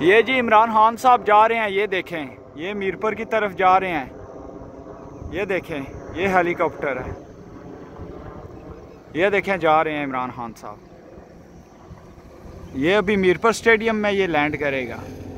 ये जी इमरान खान साहब जा रहे हैं, ये देखें, ये मीरपुर की तरफ जा रहे हैं। ये देखें, ये हेलीकॉप्टर है, ये देखें जा रहे हैं इमरान खान साहब। ये अभी मीरपुर स्टेडियम में ये लैंड करेगा।